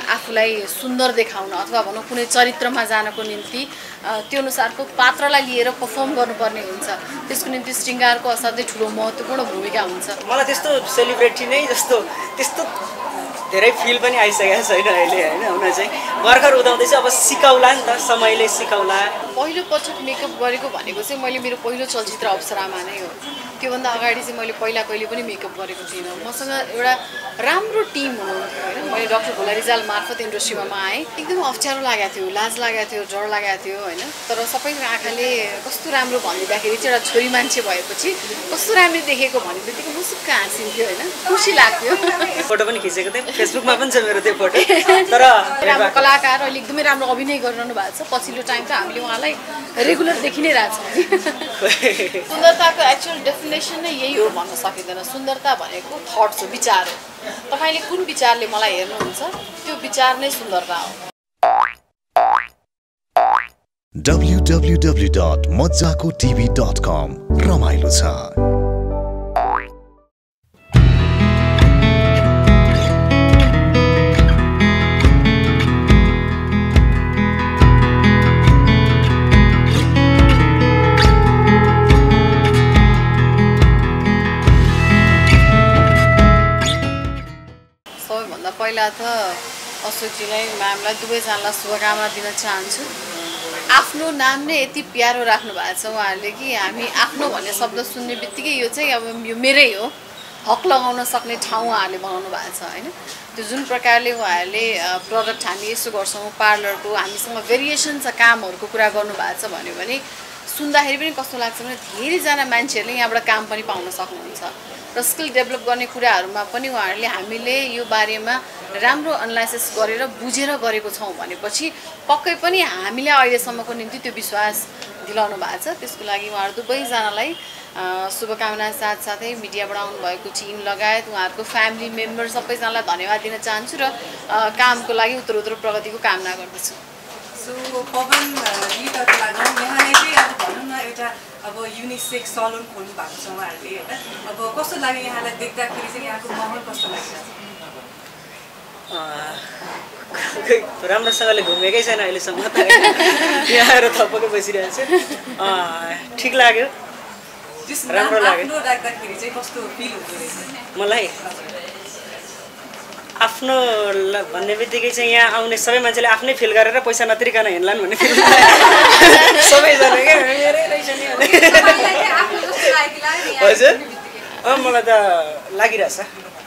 आफूलाई सुन्दर देखाउन अथवा भनौँ कुनै चरित्रमा जानको निम्ति त्यो अनुसारको पात्रलाई लिएर परफर्म गर्नुपर्ने हुन्छ। त्यसको निम्ति शृङ्गारको असाध्यै ठुलो महत्त्वपूर्ण भूमिका हुन्छ। मलाई त्यस्तो सेलिब्रेटी नै जस्तो त्यस्तो धेरै फिल पनि आइसकेको छैन अहिले हैन। हुन चाहिँ भर्खर उदाउँदैछ, अब सिकाउला नि त, समयले सिकाउला। पहिलो पटक मेकअप गरेको भनेको चाहिँ मैले मेरो पहिलो चलचित्र अप्सरामा नै हो। त्योभन्दा अगाडि चाहिँ मैले कहिले पनि मेकअप गरेको थिइनँ। मसँग एउटा राम्रो टिम हुनुहुन्थ्यो होइन। मैले डाक्टर भोला रिजाल मार्फत इन्डस्ट्रीमा आएँ। एकदम अप्ठ्यारो लागेको थियो, लाज लागेको थियो, डर लागेको थियो होइन। तर सबैको आँखाले कस्तो राम्रो भनिदिँदाखेरि चाहिँ एउटा छोरी मान्छे भएपछि कस्तो राम्रो देखेको भन्ने बित्तिकै मुसुक्क हाँसिन्थ्यो होइन, खुसी लाग्थ्यो। फोटो पनि खिचेको थिएँ, फेसबुकमा पनि छ मेरो त्यो फोटो। तर राम्रो कलाकार, अहिले एकदमै राम्रो अभिनय गरिरहनु भएको छ। पछिल्लो टाइम त हामीले उहाँलाई रेगुलर देखि नै रहेछौँ। सुन्दरताको एक्चुअल डेफिनेसन नै यही हो भन्न सकिँदैन। सुन्दरता भनेको थट्स हो, विचार हो। तपाईँले कुन विचारले मलाई हेर्नुहुन्छ त्यो विचार नै सुन्दरता हो। www.mojakotv.com रमाइलो छ। पहिला त अशोकजीलाई, म्यामलाई, दुवैजनालाई शुभकामना दिन चाहन्छु। आफ्नो नाम नै यति प्यारो राख्नु भएको छ उहाँहरूले कि हामी आफ्नो भन्ने शब्द सुन्ने बित्तिकै यो चाहिँ अब यो मेरै हो, हक लगाउन सक्ने ठाउँ उहाँहरूले बनाउनु भएको छ होइन। त्यो जुन प्रकारले उहाँहरूले प्रडक्ट हामी यसो गर्छौँ पार्लरको, हामीसँग भेरिएसन छ कामहरूको कुरा गर्नुभएको छ भन्यो भने सुन्दाखेरि पनि कस्तो लाग्छ भने धेरैजना मान्छेहरूले यहाँबाट काम पनि पाउन सक्नुहुन्छ र स्किल डेभलप गर्ने कुराहरूमा पनि उहाँहरूले हामीले यो बारेमा राम्रो एनालाइसिस गरेर बुझेर गरेको छौँ भनेपछि पक्कै पनि हामीले अहिलेसम्मको निम्ति त्यो विश्वास दिलाउनु भएको छ। त्यसको लागि उहाँहरू दुवैजनालाई शुभकामना साथसाथै मिडियाबाट आउनुभएको टिम लगायत उहाँहरूको फ्यामिली मेम्बर सबैजनालाई धन्यवाद दिन चाहन्छु र कामको लागि उत्तरोत्तर प्रगतिको कामना गर्दछु। सो पवन गीतको लागि यहाँले चाहिँ अब भनौँ न एउटा अब युनिसेक्स सलुन खोल्नु भएको छ उहाँहरूले होइन। अब कस्तो लाग्यो यहाँलाई देख्दाखेरि चाहिँ यहाँको माहौल कस्तो लागिरहेको छ? राम्रोसँगले घुमेकै छैन अहिलेसम्म त, यहाँ आएर थपक्कै बसिरहेको छु। ठिक लाग्यो, राम्रो लाग्यो। राख्दाखेरि चाहिँ कस्तो फिल हुँदो रहेछ? मलाई आफ्नो भन्ने बित्तिकै चाहिँ यहाँ आउने सबै मान्छेले आफ्नै फिल गरेर पैसा नतिरिकन हिँड्लान् भन्ने फिल सबैजना क्या मेरै रहेछ नि। हजुर मलाई त लागिरहेछ।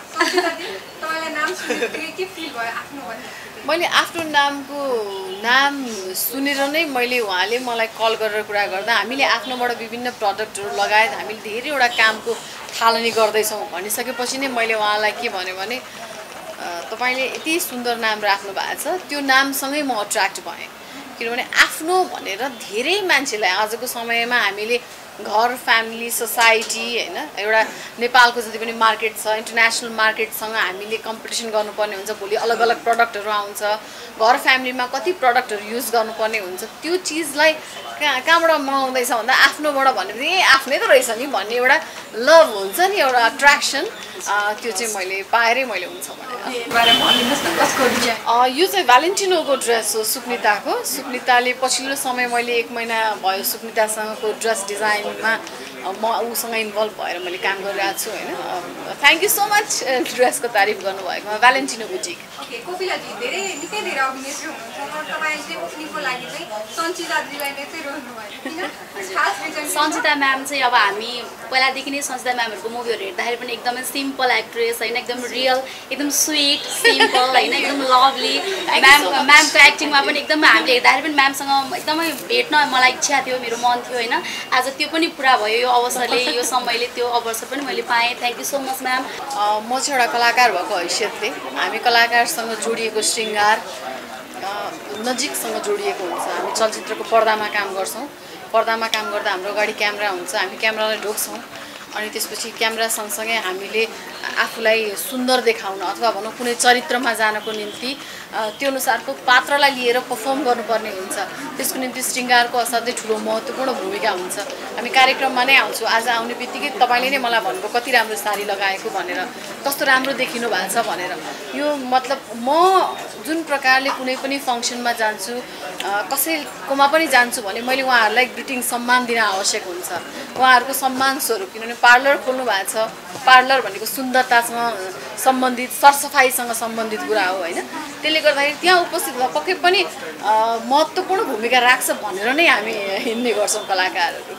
मैले आफ्नो नाम सुनेर नै मैले उहाँले मलाई कल गरेर कुरा गर्दा हामीले आफ्नोबाट विभिन्न प्रडक्टहरू लगायत हामीले धेरैवटा कामको थालनी गर्दैछौँ भनिसकेपछि नै मैले उहाँलाई के भन्यो भने तपाईले यति सुन्दर नाम राख्नु भएको छ, त्यो नामसँगै म अट्र्याक्ट भएँ। किनभने आफ्नो भनेर धेरै मान्छेलाई आजको समयमा हामीले घर, फ्यामिली, सोसाइटी हैन एउटा नेपालको जति पनि मार्केट छ, इन्टरनेसनल मार्केटसँग हामीले कम्पिटिसन गर्नुपर्ने हुन्छ। भोलि अलग अलग प्रडक्टहरू आउँछ, घर फ्यामिलीमा कति प्रडक्टहरू युज गर्नुपर्ने हुन्छ। त्यो चिजलाई कहाँबाट मगाउँदैछ भन्दा आफ्नोबाट भनेपछि ए आफ्नै त रहेछ नि भन्ने एउटा लभ हुन्छ नि, एउटा अट्र्याक्सन, त्यो चाहिँ मैले पाएरै मैले हुन्छ भने। यो चाहिँ भ्यालेन्टिनोको ड्रेस हो, सुकनिताको। सुकनिताले पछिल्लो समय मैले 1 महिना भयो सुकनितासँगको ड्रेस डिजाइनमा म उसँग इन्भल्भ भएर मैले काम गरिरहेको छु होइन। थ्याङ्क यू सो मच ड्रेसको तारिफ गर्नुभएकोमा। भ्यालेन्टिनो बुटिक। ओके, कोपिलाजी धेरै निकै धेरै अभिनेत्री हुनुहुन्छ, तपाईले चाहिँ ओपनिङको लागि चाहिँ सञ्चिताजीलाई नै चाहिँ रोज्नु भयो किन? खास रिजन सञ्चिता म्याम चाहिँ अब हामी पहिलादेखि नै सञ्चिता म्यामहरुको मुभीहरु हेर्दाखेरि पनि एकदमै सिम्पल एक्ट्रेस हैन, एकदम रियल, एकदम स्वीट, सिम्पल हैन, एकदम लभली। म्यामको एक्टिङमा पनि एकदम हामीले हेर्दाखेरि पनि म्यामसँग एकदमै भेट्न मलाई इच्छा थियो, मेरो मन थियो हैन। आज त्यो पनि पुरा भयो, यो अवसरले, यो समयले त्यो अवसर पनि मैले पाएँ। Thank you so much ma'am. म चाहिँ एउटा कलाकार भएको हैसियतले हामी कलाकारसँग जोडिएको श्रृङ्गार नजिकसँग जोडिएको हुन्छ। हामी चलचित्रको पर्दामा काम गर्छौँ, पर्दामा काम गर्दा हाम्रो अगाडि क्यामेरा हुन्छ, हामी क्यामेरालाई ढोक्छौँ अनि त्यसपछि क्यामेरा सँगसँगै हामीले आफूलाई सुन्दर देखाउन अथवा भनौँ कुनै चरित्रमा जानको निम्ति त्यो अनुसारको पात्रलाई लिएर पर्फर्म गर्नुपर्ने हुन्छ। त्यसको निम्ति शृङ्गारको असाध्यै ठुलो महत्त्वपूर्ण भूमिका हुन्छ। हामी कार्यक्रममा नै आउँछौँ, आज आउने बित्तिकै तपाईँले नै मलाई भन्नुभयो कति राम्रो साडी लगाएको भनेर, कस्तो राम्रो देखिनु भएको छ भनेर। यो मतलब म जुन प्रकारले कुनै पनि फङ्सनमा जान्छु, कसैकोमा पनि जान्छु भने मैले उहाँहरूलाई ग्रिटिङ सम्मान दिन आवश्यक हुन्छ, उहाँहरूको सम्मान स्वरूप। किनभने पार्लर खोल्नु भएको छ, पार्लर भनेको सुन्दरतासँग सम्बन्धित सरसफाइसँग सम्बन्धित कुरा हो होइन। त्यसले गर्दाखेरि त्यहाँ उपस्थित हुँदा पक्कै पनि महत्त्वपूर्ण भूमिका राख्छ भनेर नै हामी हिँड्ने गर्छौँ कलाकारहरू।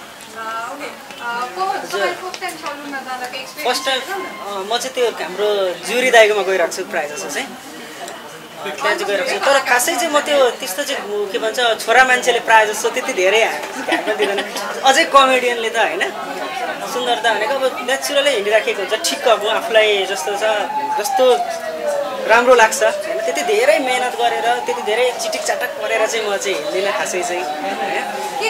फर्स्ट टाइम म चाहिँ त्यो हाम्रो जुरी दाइकोमा गइरहेको छु प्रायः जस्तो चाहिँ, त्यहाँ चाहिँ गइरहेको छु। तर खासै चाहिँ म त्यो त्यस्तो चाहिँ के भन्छ छोरा मान्छेले प्रायः जस्तो त्यति धेरै ध्यान दिँदैन, अझै कमेडियनले त होइन। सुन्दरता भनेको अब नेचुरलै हिँडिराखेको हुन्छ, ठिक्क अब आफूलाई जस्तो छ जस्तो राम्रो लाग्छ होइन। त्यति धेरै मेहनत गरेर त्यति धेरै चिटिक चाटक गरेर चाहिँ म चाहिँ हिँड्दिनँ खासै चाहिँ होइन।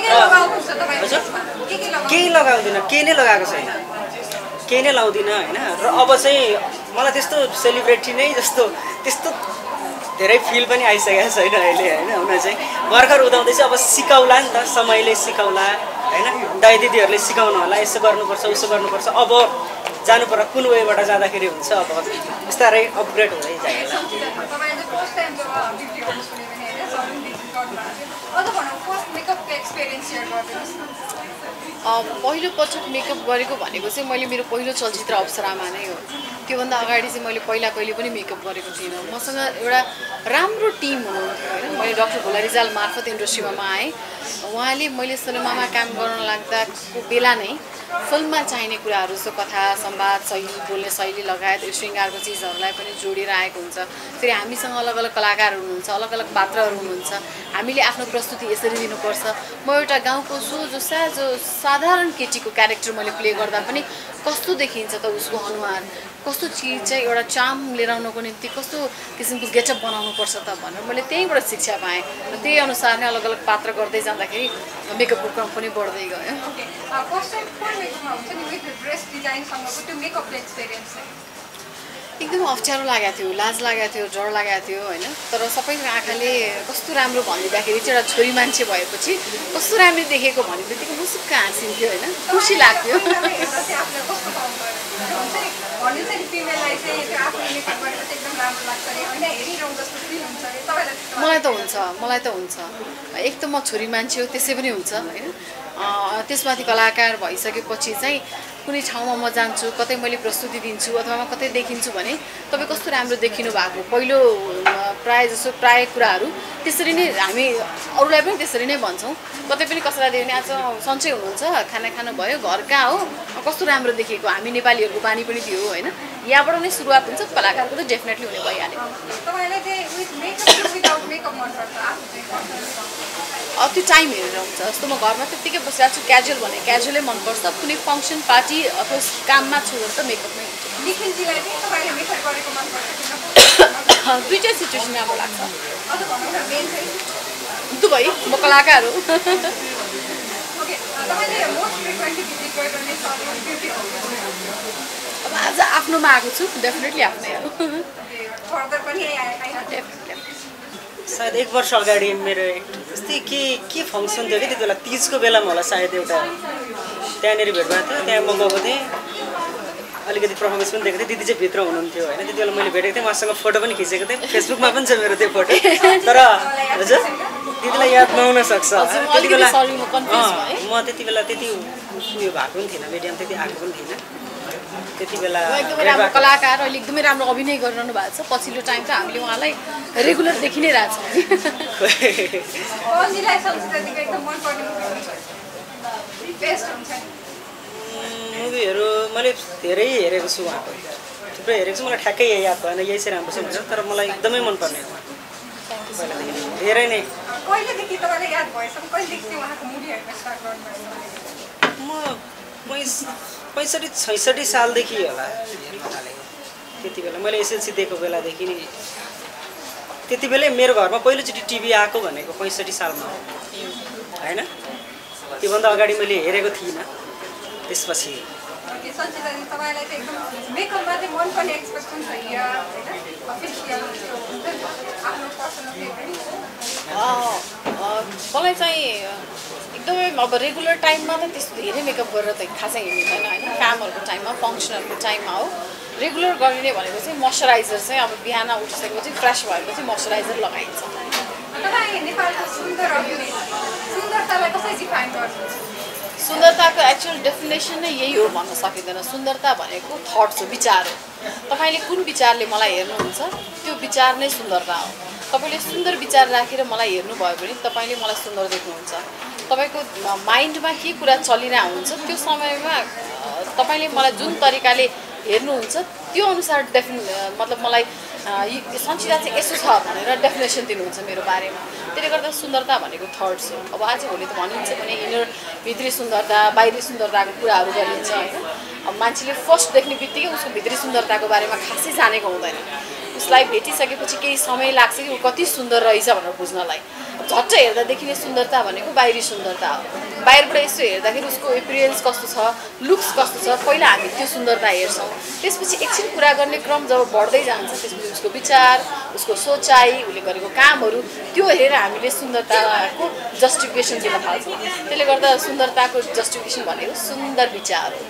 केही लगाउँदिनँ, केही नै लगाएको छैन, केही नै लाउँदिनँ होइन। र अब चाहिँ मलाई त्यस्तो सेलिब्रेटी नै जस्तो त्यस्तो धेरै फिल पनि आइसकेको छैन अहिले होइन। हुन चाहिँ भर्खर उदाउँदैछ, अब सिकाउला नि त, समयले सिकाउला होइन। दाइ दिदीहरूले सिकाउनु होला, यसो गर्नुपर्छ उसो गर्नुपर्छ, अब जानु पर्छ कुन वेबाट जाँदाखेरि हुन्छ, अब बिस्तारै अपग्रेड हुँदै जाएला। पहिलो पटक मेकअप गरेको भनेको चाहिँ मैले मेरो पहिलो चलचित्र अप्सरामा नै हो। त्योभन्दा अगाडि चाहिँ मैले पहिला कहिले पनि मेकअप गरेको थिइनँ। मसँग एउटा राम्रो टिम हुनुहुन्थ्यो होइन। मैले डाक्टर भोला रिजाल मार्फत इन्डस्ट्रीमा आएँ। उहाँले मैले सिनेमामा काम गर्न लाग्दाको बेला नै फिल्ममा चाहिने कुराहरू जस्तो कथा संवाद शैली बोल्ने शैली लगायत यो शृङ्गारको चिजहरूलाई पनि जोडेर आएको हुन्छ। फेरि हामीसँग अलग अलग कलाकारहरू हुनुहुन्छ, अलग अलग पात्रहरू हुनुहुन्छ, हामीले आफ्नो प्रस्तुति यसरी दिनुपर्छ। म एउटा गाउँको जो साधारण केटीको क्यारेक्टर मैले प्ले गर्दा पनि कस्तो देखिन्छ त उसको अनुहार, कस्तो चिज चाहिँ एउटा चाम लिएर आउनको निम्ति कस्तो किसिमको गेटअप बनाउनुपर्छ त भनेर मैले त्यहीँबाट शिक्षा पाएँ। र त्यही अनुसार नै अलग अलग पात्र गर्दै जाँदाखेरि मेकअपको क्रम पनि बढ्दै गयो। एकदम अप्ठ्यारो लागेको थियो, लाज लागेको थियो, डर लागेको थियो होइन। तर सबैको आँखाले कस्तो राम्रो भनिदिँदाखेरि चाहिँ एउटा छोरी मान्छे भएपछि कस्तो राम्रो देखेको भन्ने बित्तिकै मुसुक्क हाँसिन्थ्यो होइन, खुसी लाग्थ्यो। मलाई त हुन्छ। एक त म छोरी मान्छे हो, त्यसै पनि हुन्छ होइन। त्यसमाथि कलाकार भइसकेपछि चाहिँ कुनै ठाउँमा म जान्छु, कतै मैले प्रस्तुति दिन्छु अथवा म कतै देखिन्छु भने तपाईँ कस्तो राम्रो देखिनु भएको, पहिलो प्राय कुराहरू त्यसरी नै हामी अरूलाई पनि त्यसरी नै भन्छौँ। कतै पनि कसैलाई देख्यो भने आज सन्चै हुनुहुन्छ, खाना खानुभयो, घर कहाँ हो, कस्तो राम्रो देखेको। हामी नेपालीहरूको बानी पनि थियो होइन। यहाँबाट नै सुरुवात हुन्छ, कलाकारको त डेफिनेटली हुने भइहाल्यो। त्यो टाइम हेरेर हुन्छ। जस्तो म घरमा त्यत्तिकै बसिरहेको छु, क्याजुअल भने क्याजुअलै मनपर्छ, कुनै फङ्सन पार्टी अथवा काममा छु भने त मेकअप नै हुन्छ। दुईवटै सिचुएसन राम्रो लाग्छ। दुवै, म कलाकार हो। अब आज आफ्नोमा आएको छु, डेफिनेटली आफ्नै हो। सायद 1 वर्ष अगाडि मेरो यस्तै के फङ्सन थियो कि त्यति बेला तिजको बेलामा होला सायद एउटा त्यहाँनिर भेट भएको थियो। त्यहाँ म गएको थिएँ, अलिकति पर्फर्मेन्स पनि दिएको थिएँ। दिदी चाहिँ भित्र हुनुहुन्थ्यो होइन। त्यति बेला मैले भेटेको थिएँ, उहाँसँग फोटो पनि खिचेको थिएँ, फेसबुकमा पनि छ मेरो त्यो फोटो। तर हजुर दिदीलाई याद नहुन सक्छ त्यति बेला। म त्यति बेला त्यति उयो भएको पनि थिएन, मिडियम त्यति आएको पनि थिएन त्यति बेला। एकदमै राम्रो कलाकार, अहिले एकदमै राम्रो अभिनय गरिरहनु भएको छ। पछिल्लो टाइम त हामीले उहाँलाई रेगुलर देखि नै रहेछौँ। मुभीहरू मैले धेरै हेरेको छु, उहाँको थुप्रै हेरेको छु। मलाई ठ्याक्कै याद भएन यही चाहिँ राम्रो छ भनेर, तर मलाई एकदमै मनपर्ने हो धेरै नै। म 65-66 सालदेखि होला हेर्न थालेको। त्यति बेला मैले एसएलसी दिएको बेलादेखि नै, त्यति बेलै मेरो घरमा पहिलोचोटि टिभी आएको भनेको 65 सालमा हो होइन। त्योभन्दा अगाडि मैले हेरेको थिइनँ। त्यसपछि सञ्चिताजी तपाईँलाई चाहिँ एकदम मेकअपमा चाहिँ मनपर्ने एक्सपर्ट कुन छ यहाँ होइन अफिसियल आफ्नो पर्सनल फेभरेट मलाई चाहिँ एकदमै अब रेगुलर टाइममा त त्यस्तो धेरै मेकअप गरेर त खासै हिँड्दैन होइन कामहरूको टाइममा फङ्सनहरूको टाइममा हो रेगुलर गरिने भनेको चाहिँ मोइस्चराइजर चाहिँ अब बिहान उठिसकेपछि फ्रेस भएपछि मोइस्चराइजर लगाइन्छ तपाईँ नेपालको सुन्दर अभिनेत्री सुन्दरतालाई कसरी डिफाइन गर्नुहुन्छ सुन्दरताको एक्चुअल डेफिनेसन नै यही हो भन्न सकिँदैन सुन्दरता भनेको थट्स हो विचार हो तपाईँले कुन विचारले मलाई हेर्नुहुन्छ त्यो विचार नै सुन्दरता हो तपाईँले सुन्दर विचार राखेर मलाई हेर्नुभयो भने तपाईँले मलाई सुन्दर देख्नुहुन्छ तपाईँको माइन्डमा के कुरा चलिरहेको हुन्छ त्यो समयमा तपाईँले मलाई जुन तरिकाले हेर्नुहुन्छ त्यो अनुसार मतलब मलाई सञ्चिता चाहिँ यसो छ भनेर डेफिनेसन दिनुहुन्छ मेरो बारेमा त्यसले गर्दा सुन्दरता भनेको थट्स हो अब आज भोलि त भनिन्छ भने इनर भित्री सुन्दरता बाहिरी सुन्दरताको कुराहरू गरिन्छ होइन अब मान्छेले फर्स्ट देख्ने बित्तिकै उसको भित्री सुन्दरताको बारेमा खासै जानेको हुँदैन उसलाई भेटिसकेपछि केही समय लाग्छ कि ऊ कति सुन्दर रहेछ भनेर बुझ्नलाई झट्ट हेर्दा देखिने सुन्दरता भनेको बाहिरी सुन्दरता हो बाहिरबाट यसो हेर्दाखेरि उसको एपिरियन्स कस्तो छ लुक्स कस्तो छ पहिला हामी त्यो सुन्दरता हेर्छौँ त्यसपछि एकछिन कुरा गर्ने क्रम जब बढ्दै जान्छ त्यसपछि उसको विचार उसको सोचाइ उसले गरेको कामहरू त्यो हेरेर हामीले सुन्दरताको जस्टिफिकेसन दिन थाल्छौँ त्यसले गर्दा सुन्दरताको जस्टिफिकेसन भनेको सुन्दर विचार हो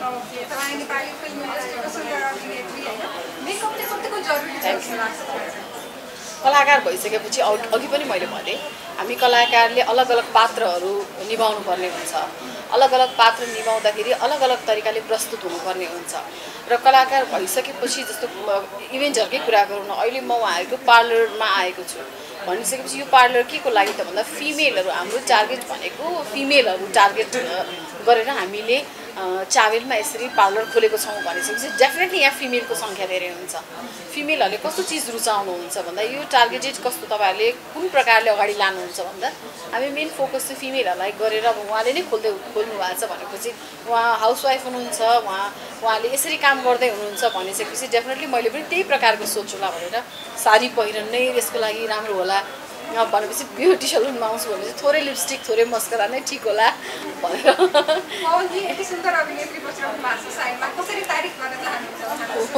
कलाकार भइसकेपछि अघि पनि मैले भने हामी कलाकारले अलग अलग पात्रहरू निभाउनु पर्ने हुन्छ अलग अलग पात्र निभाउँदाखेरि अलग अलग तरिकाले प्रस्तुत हुनुपर्ने हुन्छ र कलाकार भइसकेपछि जस्तो इभेन्टहरूकै कुरा गरौँ न अहिले म उहाँहरूको पार्लरमा आएको छु भनिसकेपछि यो पार्लर के को लागि त भन्दा फिमेलहरू हाम्रो टार्गेट भनेको फिमेलहरू टार्गेट गरेर हामीले चावेलमा यसरी पार्लर खोलेको छौँ भनिसकेपछि डेफिनेटली यहाँ फिमेलको सङ्ख्या धेरै हुन्छ फिमेलहरूले कस्तो चिज रुचाउनुहुन्छ भन्दा यो टार्गेटेड कस्तो तपाईँहरूले कुन प्रकारले अगाडि लानुहुन्छ भन्दा हामी मेन फोकस चाहिँ फिमेलहरूलाई गरेर अब उहाँले नै खोल्नु भएको छ भनेपछि उहाँ हाउसवाइफ हुनुहुन्छ उहाँले यसरी काम गर्दै हुनुहुन्छ भनिसकेपछि डेफिनेटली मैले पनि त्यही प्रकारको सोच्नुला भनेर साडी पहिरन नै यसको लागि राम्रो होला भनेपछि ब्युटी सलुनमा आउँछु भने चाहिँ थोरै लिपस्टिक थोरै मस्करा नै ठिक होला भनेर यति सुन्दर अभिनेत्री बसिरहनु भएको छ साइडमा कसरी तारिफ गर्न चाहनुहुन्छ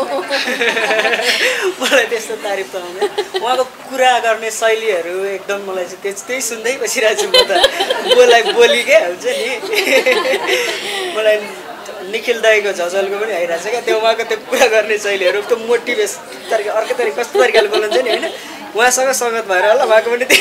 मलाई त्यस्तो तारिफ त आउँदैन उहाँको कुरा गर्ने शैलीहरू एकदम मलाई चाहिँ त्यही सुन्दै बसिरहेको छु म त बोली क्या हुन्छ नि मलाई निखिल दाईको झझलको पनि आइरहेको छ क्या त्यो उहाँको त्यो कुरा गर्ने शैलीहरू त्यो मोटिभेस तरिका अर्कै तरिका कस्तो तरिकाले बोल्नुहुन्छ नि होइन उहाँसँग सङ्गत भएर होला उहाँको पनि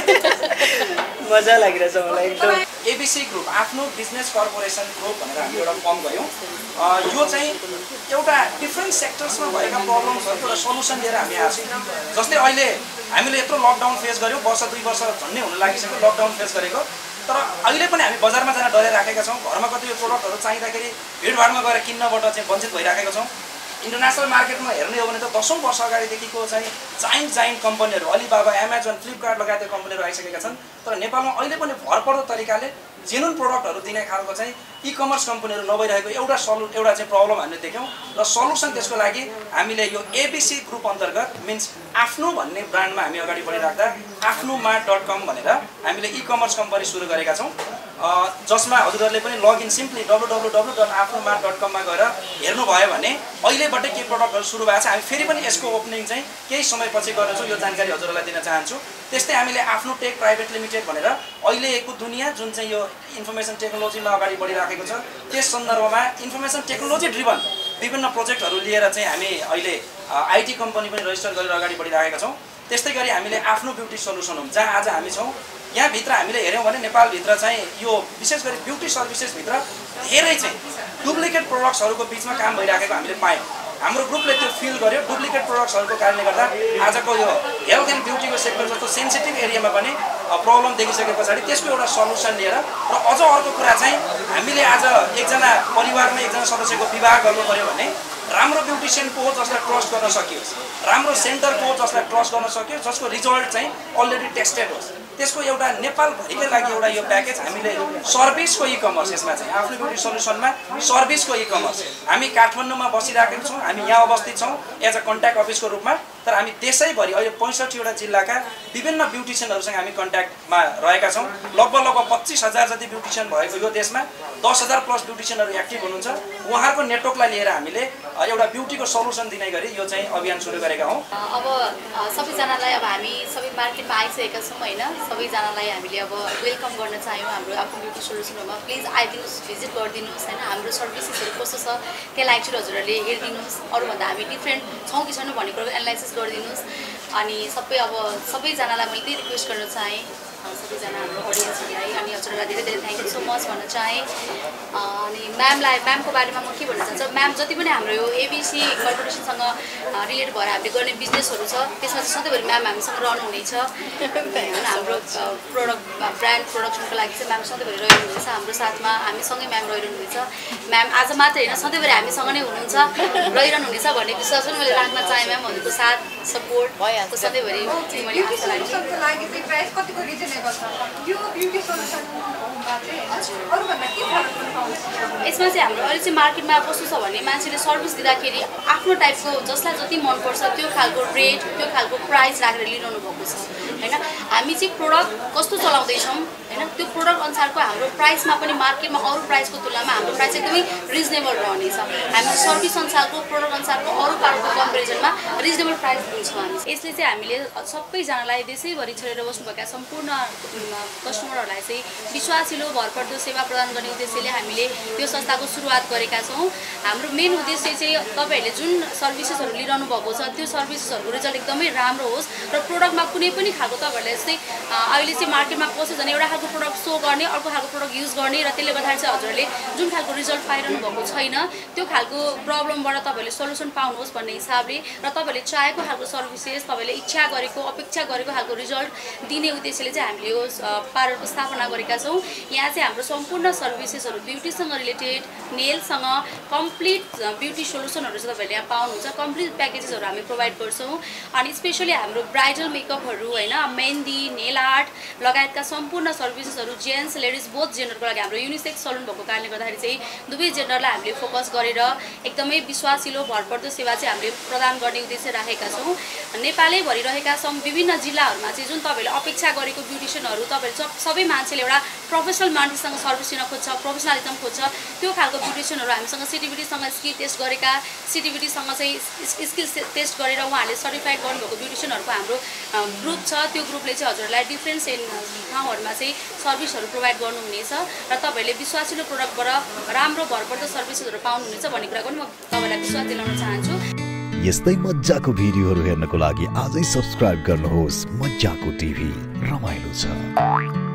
मजा लागिरहेछ मलाई एकदम एबिसी ग्रुप आफ्नो बिजनेस कर्पोरेसन ग्रुप भनेर हामी एउटा फर्म गऱ्यौँ यो चाहिँ एउटा डिफ्रेन्ट सेक्टर्समा भएका प्रब्लम्सहरूको एउटा सल्युसन लिएर हामी आएको छौँ जस्तै अहिले हामीले यत्रो लकडाउन फेस गऱ्यौँ वर्ष 2 वर्ष झन्डै हुन लागिसक्यो लकडाउन फेस गरेको तर अहिले पनि हामी बजारमा जान डरेर राखेका छौँ घरमा कति प्रोडक्टहरू चाहिँदाखेरि भिडभाडमा गएर किन्नबाट चाहिँ वञ्चित भइराखेका छौँ इन्टरनेसनल मार्केटमा हेर्ने हो भने त 10औं वर्ष अगाडिदेखिको चाहिँ जाइन्ट कम्पनीहरू अलिबाबा एमाजोन फ्लिपकार्ट लगायतका कम्पनीहरू आइसकेका छन् तर नेपालमा अहिले पनि भरपर्दो तरिकाले जेन्युन प्रोडक्टहरू दिने खालको चाहिँ ई-कमर्स कम्पनीहरू नभइरहेको एउटा चाहिँ प्रब्लम हामीले देख्यौँ र सल्युसन त्यसको लागि हामीले यो एबिसी ग्रुप अन्तर्गत मिन्स आफ्नो भन्ने ब्रान्डमा हामी अगाडि बढिराख्दा आफ्नोमार्ट.com भनेर हामीले ई-कमर्स कम्पनी सुरु गरेका छौँ जसमा हजुरहरूले पनि लगइन सिम्पली www.afnomart.com मा गएर हेर्नुभयो भने अहिलेबाटै केही प्रोडक्टहरू सुरु भएको छ हामी फेरि पनि यसको ओपनिङ चाहिँ केही समयपछि गर्नेछौँ यो जानकारी हजुरहरूलाई दिन चाहन्छु त्यस्तै हामीले आफ्नो टेक प्राइभेट लिमिटेड भनेर अहिलेको दुनियाँ जुन चाहिँ यो इन्फर्मेसन टेक्नोलोजीमा अगाडि बढिराखेको छ त्यस सन्दर्भमा इन्फर्मेसन टेक्नोलोजी ड्रिभन विभिन्न प्रोजेक्टहरू लिएर चाहिँ हामी अहिले आइटी कम्पनी पनि रजिस्टर गरेर अगाडि बढिराखेका छौँ त्यस्तै गरी हामीले आफ्नो ब्युटी सल्युसन होम जहाँ आज हामी छौँ यहाँभित्र हामीले हेऱ्यौँ भने नेपालभित्र चाहिँ यो विशेष गरी ब्युटी सर्भिसेसभित्र धेरै चाहिँ डुप्लिकेट प्रोडक्ट्सहरूको बिचमा काम भइराखेको हामीले पायौँ हाम्रो ग्रुपले त्यो फिल गर्यो डुप्लिकेट प्रोडक्ट्सहरूको कारणले गर्दा आजको यो हेल्थ एन्ड ब्युटीको सेक्टर जस्तो सेन्सिटिभ एरियामा पनि प्रब्लम देखिसके पछाडि त्यसको एउटा सल्युसन लिएर र अझ अर्को कुरा चाहिँ हामीले आज एकजना परिवारमा एकजना सदस्यको विवाह गर्नु पर्यो भने राम्रो ब्युटिसियन को हो जसलाई ट्रस्ट गर्न सकियोस् राम्रो सेन्टर को हो जसलाई ट्रस्ट गर्न सकियोस् जसको रिजल्ट चाहिँ अलरेडी टेस्टेड होस् त्यसको एउटा नेपालभरिकै लागि एउटा यो प्याकेज हामीले सर्भिसको ई-कमर्स यसमा चाहिँ आफ्नो ब्युटी सल्युसनमा सर्भिसको ई-कमर्स हामी काठमाडौँमा बसिराखेका छौँ हामी यहाँ अवस्थित छौँ एज अ कन्ट्याक्ट अफिसको रूपमा तर हामी देशैभरि अहिले 65वटा जिल्लाका विभिन्न ब्युटिसियनहरूसँग हामी कन्ट्याक्टमा रहेका छौँ। लगभग 25,000 जति ब्युटिसियन भएको यो देशमा 10,000 प्लस ब्युटिसियनहरू एक्टिभ हुनुहुन्छ। उहाँहरूको नेटवर्कलाई लिएर हामीले एउटा ब्युटीको सल्युसन दिने गरी यो चाहिँ अभियान सुरु गरेका हौँ। अब सबैजनालाई अब हामी सबै मार्केटमा आइसकेका छौँ होइन, सबैजनालाई हामीले अब वेलकम गर्न चाह्यौँ हाम्रो आफ्नो ब्युटी सल्युसनमा। प्लिज आइदिनुहोस्, भिजिट गरिदिनुहोस् होइन। हाम्रो सर्भिसेसहरू कस्तो छ त्यसलाई एकचोटि हजुरहरूले हेरिदिनुहोस्। अरूभन्दा हामी डिफ्रेन्ट छौँ कि छैनौँ भन्ने कुरो एनालाइसिस गरिदिनुहोस्। अनि सबैजनालाई मैले त्यही रिक्वेस्ट गर्न चाहेँ, सबैजना हाम्रो अडियन्सहरूलाई। अनि हजुरहरूलाई धेरै धेरै थ्याङ्क यू सो मच भन्न चाहेँ। अनि म्यामको बारेमा म के भन्न चाहन्छु, म्याम जति पनि हाम्रो यो एबिसी कर्पोरेसनसँग रिलेट भएर हामीले गर्ने बिजनेसहरू छ त्यसमा चाहिँ सधैँभरि म्याम हामीसँग रहनुहुनेछ होइन। हाम्रो ब्रान्ड प्रोडक्सनको लागि चाहिँ म्याम सधैँभरि रहिरहनुहुनेछ हाम्रो साथमा, हामीसँगै म्याम रहिरहनुहुनेछ। म्याम आज मात्र होइन सधैँभरि हामीसँग नै हुनुहुन्छ, रहिरहनुहुनेछ भन्ने विश्वास पनि मैले राख्न चाहेँ। म्याम हजुरको साथ सपोर्ट भइहाल्छ सधैँभरि मैले आशा लाग्छ। यसमा चाहिँ हाम्रो अहिले चाहिँ मार्केटमा कस्तो छ भने मान्छेले सर्भिस दिँदाखेरि आफ्नो टाइपको जसलाई जति मनपर्छ त्यो खालको रेट त्यो खालको प्राइस राखेर लिइरहनु भएको छ होइन। हामी चाहिँ प्रोडक्ट कस्तो चलाउँदैछौँ होइन त्यो प्रोडक्ट अनुसारको हाम्रो प्राइसमा पनि मार्केटमा अरू प्राइसको तुलनामा हाम्रो प्राइस एकदमै रिजनेबल रहनेछ। हामी सर्भिस अनुसारको प्रोडक्ट अनुसारको अरू पार्टको कम्पेरिजनमा रिजनेबल प्राइस दिन्छौँ हामी। यसले चाहिँ हामीले सबैजनालाई देशैभरि छरेर बस्नुभएका सम्पूर्ण कस्टमरहरूलाई चाहिँ विश्वासिलो भरपर्दो सेवा प्रदान गर्ने उद्देश्यले हामीले यो संस्थाको सुरुवात गरेका छौँ। हाम्रो मेन उद्देश्य चाहिँ तपाईँहरूले जुन सर्भिसेसहरू लिइरहनु भएको छ त्यो सर्भिसेसहरूको रिजल्ट एकदमै राम्रो होस् र प्रोडक्टमा कुनै पनि खालको तपाईँहरूले जस्तै अहिले चाहिँ मार्केटमा कसो भने एउटा खालको प्रोडक्ट सो गर्ने अर्को खालको प्रोडक्ट युज गर्ने र त्यसले गर्दाखेरि चाहिँ हजुरहरूले जुन खालको रिजल्ट पाइरहनु भएको छैन त्यो खालको प्रब्लमबाट तपाईँहरूले सल्युसन पाउनुहोस् भन्ने हिसाबले र तपाईँहरूले चाहेको खालको सर्भिसेस तपाईँले इच्छा गरेको अपेक्षा गरेको खालको रिजल्ट दिने उद्देश्यले चाहिँ हामीले यो पार्लरको स्थापना गरेका छौँ। यहाँ चाहिँ हाम्रो सम्पूर्ण सर्भिसेसहरू ब्युटीसँग रिलेटेड नेलसँग कम्प्लिट ब्युटी सोल्युसनहरू चाहिँ तपाईँहरूले यहाँ पाउनुहुन्छ। कम्प्लिट प्याकेजेसहरू हामी प्रोभाइड गर्छौँ। अनि स्पेसली हाम्रो ब्राइडल मेकअपहरू होइन मेहन्दी नेल आर्ट लगायतका सम्पूर्ण सर्भिसेसहरू जेन्ट्स लेडिज बोथ जेन्डरको लागि हाम्रो युनिसेक्स सलुन भएको कारणले गर्दाखेरि चाहिँ दुवै जेन्डरलाई हामीले फोकस गरेर एकदमै विश्वासिलो भरपर्दो सेवा चाहिँ हामीले प्रदान गर्ने उद्देश्य राखेका छौँ। नेपालै भरिरहेका विभिन्न जिल्लाहरूमा चाहिँ जुन तपाईँहरूले अपेक्षा गरेको ब्युटिसियनहरू तपाईँहरू सबै मान्छेले एउटा प्रोफेसनल मान्छेसँग सर्भिस दिन खोज्छ, प्रोफेसनलिजम खोज्छ त्यो खालको ब्युटिसियनहरू हामीसँग सिटिभिटीसँग स्किल टेस्ट गरेका सिटिभिटीसँग चाहिँ स्किल टेस्ट गरेर उहाँहरूले सर्टिफाइड गर्नुभएको ब्युटिसियनहरूको हाम्रो ग्रुप छ। त्यो ग्रुपले चाहिँ हजुरहरूलाई डिफ्रेन्ट ठाउँहरूमा चाहिँ सर्भिसहरू प्रोभाइड गर्नुहुनेछ र तपाईँहरूले विश्वासिलो प्रोडक्टबाट राम्रो भरपर्दो सर्भिसहरू पाउनुहुनेछ भन्ने कुरा पनि म तपाईँलाई विश्वास दिलाउन चाहन्छु। यस्तै मज्जाको भिडियोहरू हेर्नको लागि आजै सब्स्क्राइब गर्नुहोस् मज्जाको टिभी, रमाइलो छ।